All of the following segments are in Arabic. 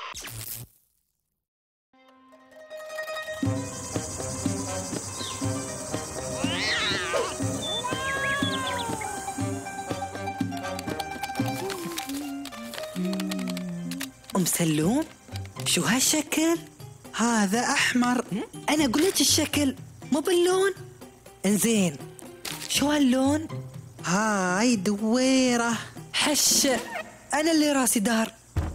أم سلوم، شو هالشكل؟ هذا أحمر. أنا قلت الشكل مو باللون. إنزين، شو هاللون؟ هاي دويرة. حشة، أنا اللي راسي دار.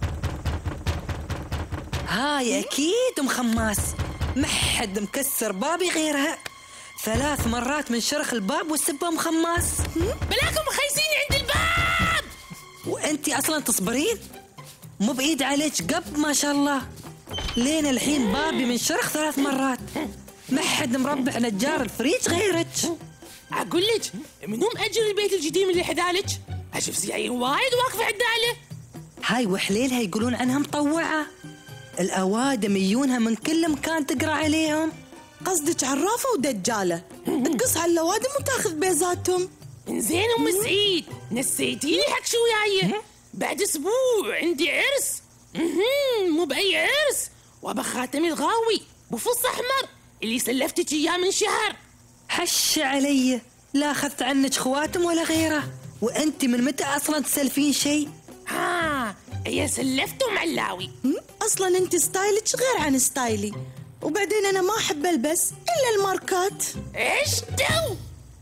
هاي أكيد مخماس، ما حد مكسر بابي غيرها. 3 مرات من شرخ الباب والسبة مخماس. بلاكم خايسين عند الباب. وأنتي أصلا تصبرين؟ مو بإيد عليك قب ما شاء الله. لين الحين بابي من شرخ 3 مرات، ما حد مربع نجار الفريج غيرك. أقول لك منهم أجر البيت القديم اللي حدالك. أشوف سيايير وايد واقفة عداله. هاي وحليلها يقولون عنها مطوعة، الأوادم يجونها من كل مكان تقرأ عليهم. قصدك عرافة ودجالة تقص على الأوادم وتاخذ بيزاتهم. إنزين أم سعيد، نسيتيني حق شو وياي؟ بعد أسبوع عندي عرس. مو بأي عرس، وأبا خاتمي الغاوي بفص أحمر اللي سلفتك إياه من شهر. حش علي، لا أخذت عنك خواتم ولا غيره. وأنت من متى أصلا تسلفين شيء؟ يا سلفتهم علاوي. أصلا أنت ستايلك غير عن ستايلي، وبعدين أنا ما أحب ألبس إلا الماركات. إيش تو؟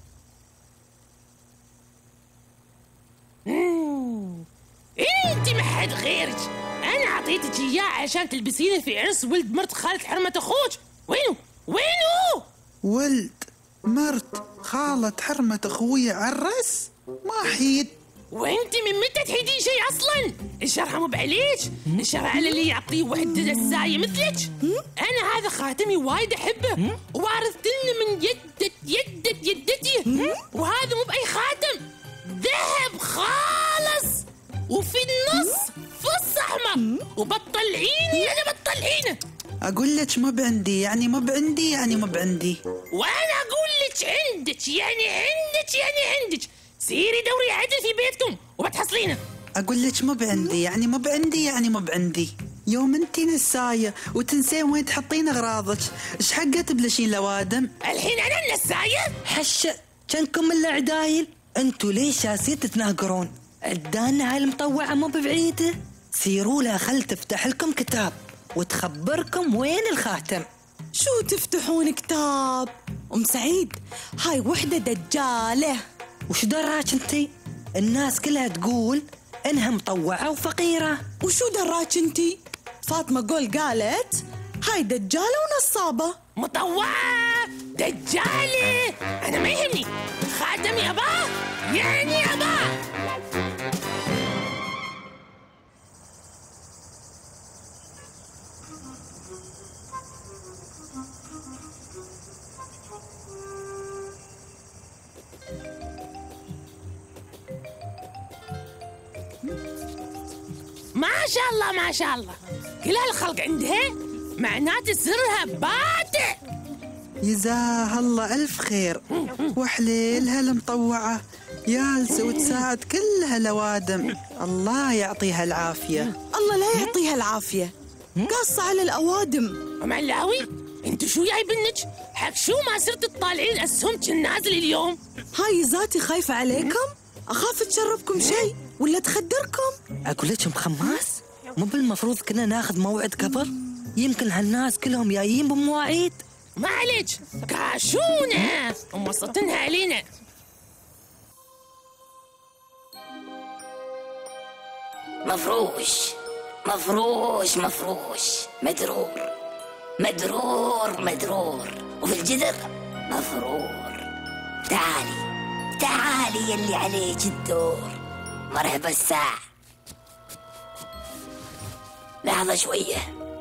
انت ما حد غيرك. انا اعطيتك اياه عشان تلبسينه في عرس ولد مرت خالة حرمة اخوك. وينو ولد مرت خالة حرمة اخوي عرس؟ ما حيد. وانت من متى تحيدين شيء اصلا؟ الشرح مو بعليك، الشرح على اللي يعطيه وحده السايه مثلك. انا هذا خاتمي وايد احبه، وارثتني من يدتي. وهذا مو باي خاتم، ذهب خالص، وفي النص فص احمر، وبطلعيني انا بطلعينه. اقول لك ما بعندي يعني ما بعندي يعني ما بعندي. وانا اقول لك عندك يعني عندك. سيري دوري عدل في بيتكم وبتحصلينه. اقول لك ما بعندي يعني ما بعندي يعني ما بعندي. يوم انتي نساية وتنسين وين تحطين اغراضك، ايش حقه تبلشين لوادم؟ الحين انا النساية؟ حشة، كنكم من العدايل. انتوا ليش جالسين تتناقرون؟ عدانا هاي المطوعة مو ببعيدة. سيروا لها خل تفتح لكم كتاب وتخبركم وين الخاتم. شو تفتحون كتاب؟ أم سعيد، هاي وحدة دجالة. وش دراك انتي؟ الناس كلها تقول انها مطوعة وفقيرة. وشو دراك انتي؟ فاطمة قول قالت هاي دجالة ونصابة. مطوعة دجالة، أنا ما يهمني، خاتمي أباه يعني أباه. ما شاء الله كل هالخلق عندها، معناته سرها باتع. جزاها الله ألف خير. وحليلها المطوعة جالسة وتساعد كل هالأوادم، الله يعطيها العافية. الله لا يعطيها العافية، قاصة على الأوادم. معلاوي انتو شو جايبنك؟ حق شو ما صرت تطالعين أسهمك النازل اليوم؟ هاي ذاتي خايفة عليكم، أخاف تشربكم شيء ولا تخدركم. أقول لك مخماس، مو بالمفروض كنا ناخذ موعد قبل؟ يمكن هالناس كلهم جايين بمواعيد. ما عليك، كاشونا ومسطنها علينا. مفروش مدرور وفي الجدر مفرور. تعالي يلي عليك الدور. مرحبا الساعة. لحظة شوية.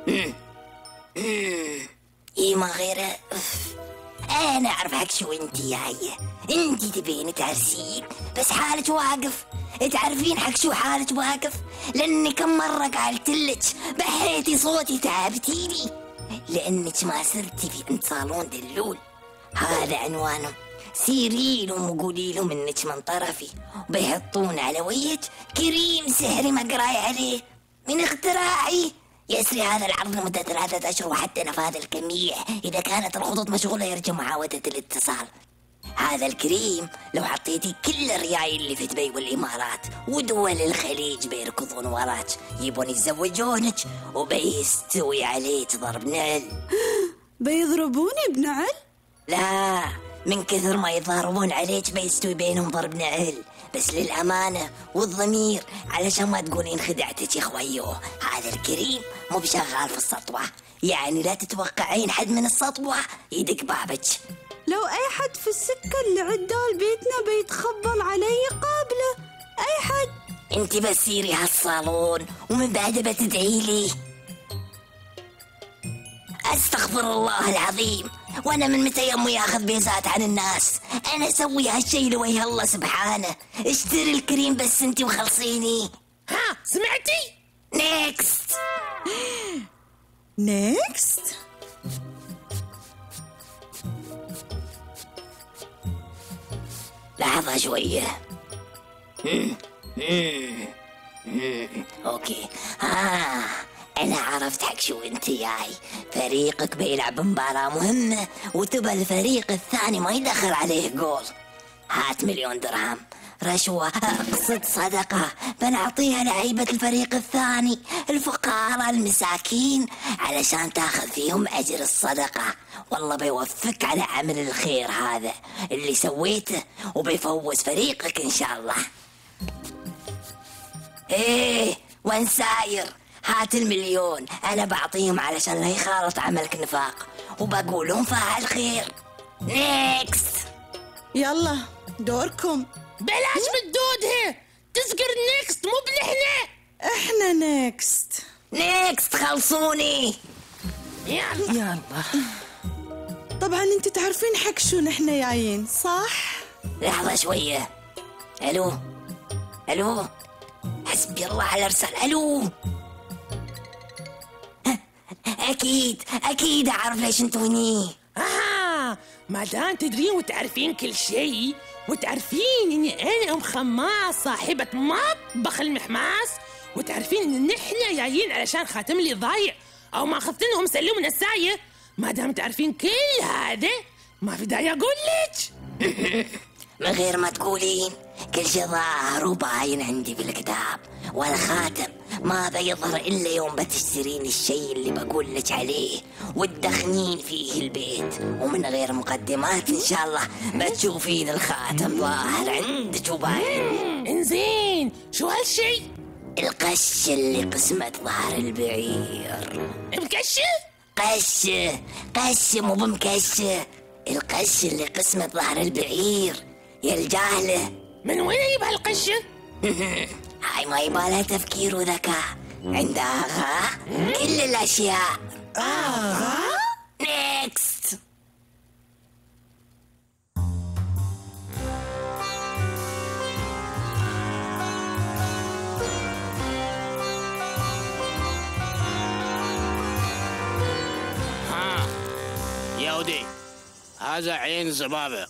ما غيره. أنا أعرف حق شو أنتي يا عية. أنتي تبين تعرسين بس حالك واقف. تعرفين حق شو حالك واقف؟ لأني كم مرة قالتلك بحيتي صوتي تعبتيني، لأنك ما سرتي في انت صالون دلول. هذا عنوانهم. سيري لهم وقولي لهم انك من طرفي، وبيحطون على وجهك كريم سحري ما قراي عليه من اختراعي. يسري هذا العرض لمدة 3 أشهر وحتى نفاذ الجميع. إذا كانت الخطوط مشغولة يرجى معاودة الاتصال. هذا الكريم لو حطيتي كل الريايل اللي في دبي والإمارات ودول الخليج بيركضون وراك، يبون يتزوجونك وبيستوي عليك ضرب نعل. بيضربوني بنعل؟ لا، من كثر ما يضاربون عليك بيستوي بينهم ضرب نعل. بس للأمانة والضمير علشان ما تقولين خدعتك يا خويو، هذا الكريم مو بشغال في السطوة، يعني لا تتوقعين حد من السطوة يدق بابك. لو أي حد في السكة اللي عدال بيتنا بيتخبل علي قابله، أي حد. انت بس سيري هالصالون ومن بعد بتدعي لي. استغفر الله العظيم، وانا من متى يمو ياخذ بيزات عن الناس؟ انا اسوي هالشي لوجه الله سبحانه. اشتري الكريم بس انت وخلصيني. ها سمعتي؟ نيكست. نيكست؟ لحظة شوية. اوكي، انا عرفت حق شو انت جاي. فريقك بيلعب مباراة مهمة وتبى الفريق الثاني ما يدخل عليه جول. هات 1,000,000 درهم رشوة، اقصد صدقة، بنعطيها لعيبة الفريق الثاني الفقراء المساكين علشان تاخذ فيهم اجر الصدقة. والله بيوفقك على عمل الخير هذا اللي سويته وبيفوز فريقك ان شاء الله. ايه وين ساير؟ هات 1,000,000 انا بعطيهم علشان لا يخالط عملك نفاق، وبقولهم فاعل خير. نيكست. يلا دوركم. بلاش بالدودها، تذكر نيكست مو بنحنا. احنا نيكست. نيكست خلصوني. يلا. طبعا انت تعرفين حق شو نحنا جايين صح؟ لحظة شوية. الو الو، حسبي الله على الارسال. الو، اكيد اعرف ليش انتوا هني. ما دام تدرين وتعرفين كل شيء، وتعرفين اني انا ام خماس صاحبة مطبخ المحماس، وتعرفين ان نحن جايين علشان خاتم لي ضايع او ما اخذتنهم سلوم من الساية. ما دام تعرفين كل هذا ما في داعي اقول لك. من غير ما تقولين كل شيء ظاهر وباين عندي في الكتاب، والخاتم ما بيظهر إلا يوم بتشترين الشيء اللي بقول لك عليه وتدخنين فيه البيت. ومن غير مقدمات إن شاء الله بتشوفين الخاتم ظاهر عندك وباين. انزين شو هالشيء؟ القش اللي قسمة ظهر البعير. مكشة؟ قش مو بمكشة. القش اللي قسمة ظهر البعير يا الجاهلة. من وين يجيب هالقشة؟ هاي ما يبالها تفكير وذكاء، عندها كل الأشياء. نيكست. يهودي، هذا عين زبابة،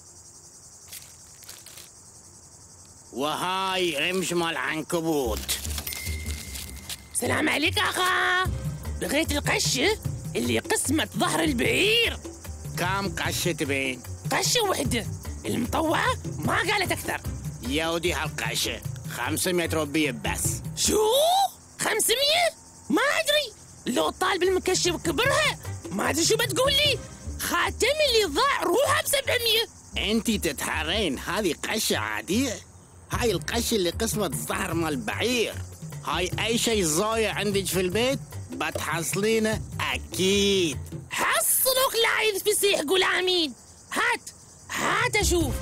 وهاي رمش مال عنكبوت. سلام عليك أخا، بغيت القشة اللي قسمة ظهر البعير. كم قشة تبين؟ قشة وحدة، المطوعة ما قالت أكثر. يهودي هالقشة 500 روبية بس. شو؟ 500؟ ما أدري، لو طالب المكشة وكبرها ما أدري شو بتقول لي. خاتم اللي ضاع روحها ب700. انتي تتحرين هذه قشة عادية؟ هاي القشة اللي قسمة الظهر مال بعير. هاي أي شيء ضايع عندك في البيت بتحصلينه أكيد. حصلوك لاعب فسيح قول آمين. هات أشوف.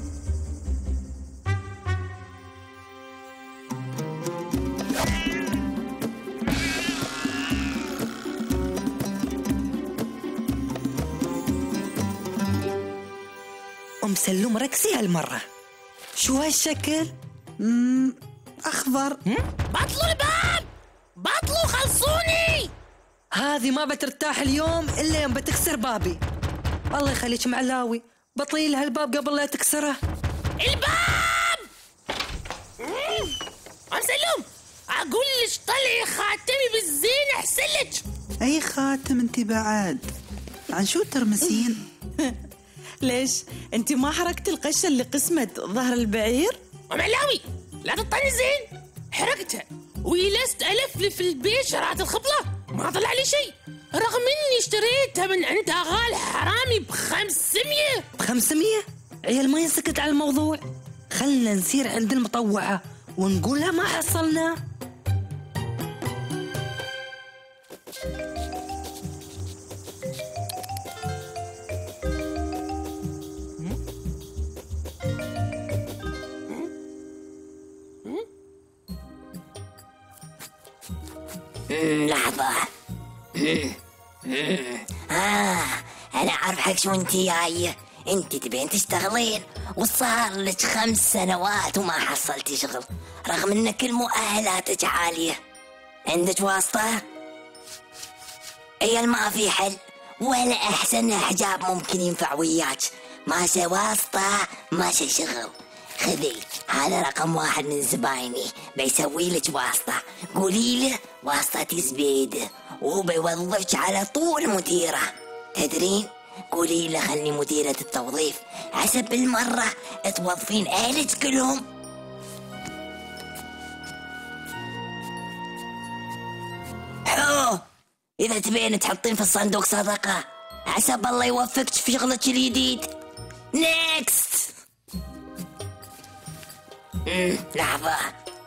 أم سلوم ركسي هالمرة. شو هالشكل؟ أخضر. بطلوا الباب، بطلوا خلصوني. هذه ما بترتاح اليوم إلا يوم بتكسر بابي. الله يخليك معلاوي، بطلي لها الباب قبل لا تكسره. الباب. أم سلوم أقول لك طلع لي خاتمي بالزين أحسن لك. أي خاتم أنت بعد؟ عن شو ترمسين؟ ليش؟ أنت ما حركت القشة اللي قسمت ظهر البعير؟ ومعلاوي لا تطني زين. حرقتها وجلست ألفلف البيت شرعت الخبلة ما طلع لي شيء، رغم إني اشتريتها من عند أغال حرامي ب500. ب500؟ عيال ما ينسكت على الموضوع. خلنا نسير عند المطوعة ونقولها ما حصلنا. لحظة. أنا أعرف حق شو أنت جاية. أنت تبين تشتغلين وصار لك 5 سنوات وما حصلتي شغل، رغم أن كل مؤهلاتك عالية. عندك واسطة؟ عيال ما في حل ولا أحسن حجاب ممكن ينفع وياك. ماشي واسطة ماشي شغل. خذي هذا رقم 1 من زبايني بيسوي لك واسطة. قولي له واسطتي زبيدة وبيوظفك على طول مديرة. تدرين؟ قولي له خلني مديرة التوظيف عسى بالمرة توظفين أهلك كلهم. حو إذا تبين تحطين في الصندوق صدقة عسى الله يوفقك في شغلك الجديد. نيكست. لحظة.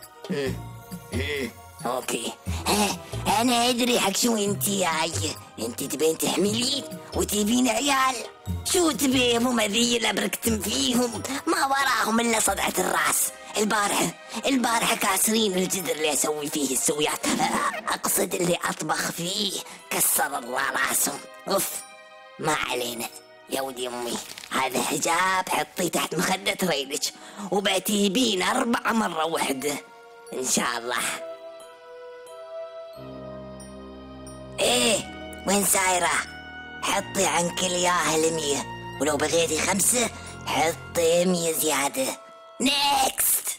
اوكي. انا ادري حق شو انتي جاية. انتي تبين تحملين وتبين عيال. شو تبيهم هذي الابركتم فيهم ما وراهم الا صدعة الراس. البارحة كاسرين الجدر اللي اسوي فيه السويات، اقصد اللي اطبخ فيه، كسر الله راسهم. اوف ما علينا يا ودي امي. هذا حجاب حطيه تحت مخدة ريلك وبتجيبين 4 مرة واحدة ان شاء الله. ايه وين سايرة؟ حطي عن كل ياهل 100 ولو بغيتي 5 حطي 100 زيادة. نيكست.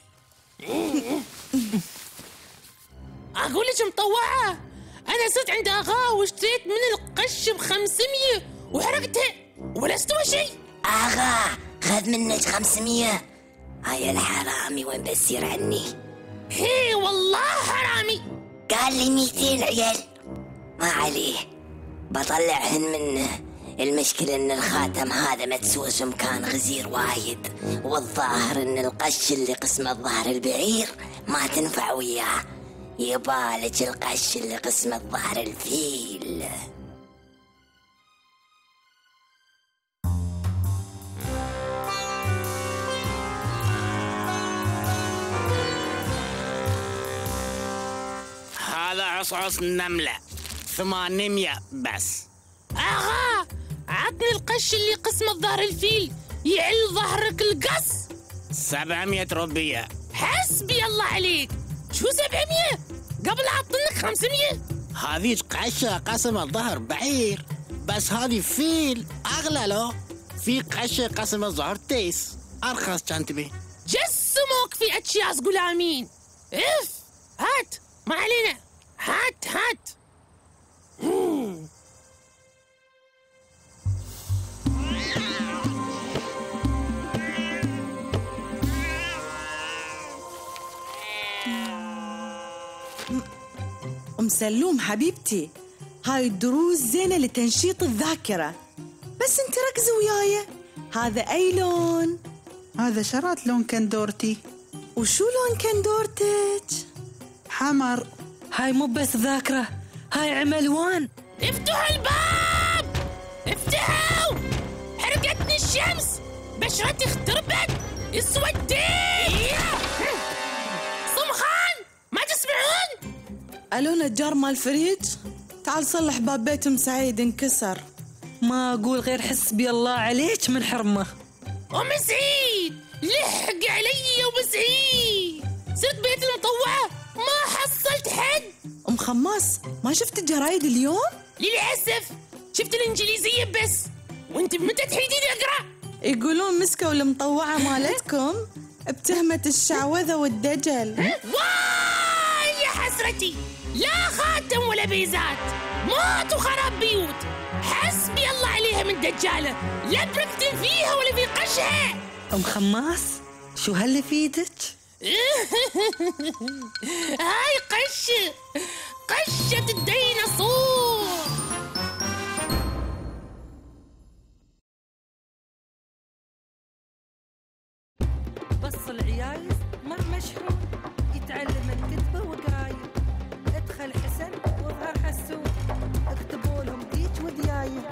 أقول لك مطوعة، أنا صرت عند أغا واشتريت من القش ب500 وحرقتها ولا استوى شيء. أغا خذ منك 500. هاي الحرامي وين بيصير عني؟ هي والله حرامي. قال لي 200 عيال. ما عليه بطلعهن منه. المشكلة ان الخاتم هذا مدسوس ومكان غزير وايد، والظاهر ان القش اللي قسمه ظهر البعير ما تنفع وياه. يبالك القش اللي قسمه ظهر الفيل. هذا عصعص نملة 800 بس. أغا عطني القش اللي قسمه ظهر الفيل يعل ظهرك القص. 700 روبية. حسبي الله عليك. شو 700 قبل عطنك 500؟ هذيك قشة قسم الظهر بعير، بس هذه فيل أغلى. له في قشة قسم الظهر تيس أرخص. كان تبي جسموك في أشياء غلامين. اف هات ما علينا. هات أم سلوم حبيبتي، هاي الدروس زينة لتنشيط الذاكرة، بس انت ركزي وياي. هذا أي لون؟ هذا شرط لون كندورتي. وشو لون كندورتك؟ حمر. هاي مو بس ذاكرة، هاي عملوان. افتحوا الباب، افتحوا. حرقتني الشمس، بشرتي اختربت، اسودت. صمخان ما تسمعون؟ ألو نجار مال فريج، تعال صلح باب بيت أم سعيد انكسر. ما أقول غير حسبي الله عليك من حرمة. أم سعيد لحق علي. أم سعيد صرت بيت المطوعة ما حصلت حد. أم خماس ما شفت الجرايد اليوم؟ للأسف شفت الإنجليزية بس. وانت متى تحيدين أقرأ؟ يقولون مسكوا المطوعة مالتكم بتهمة الشعوذة والدجل. واي يا حسرة ذاكرتي، لا خاتم ولا بيزات، موت وخراب بيوت. حسبي الله عليها من دجالة، لا بركتن فيها ولا في قشها. أم خماس، شو هاللي في ايدك؟ هاي قشة الديناصور. بص العيايز مر مشحون يتعلم الكتبة وقراية. ادخل حسن واظهر حسون، اكتبوا لهم ديك ودياية.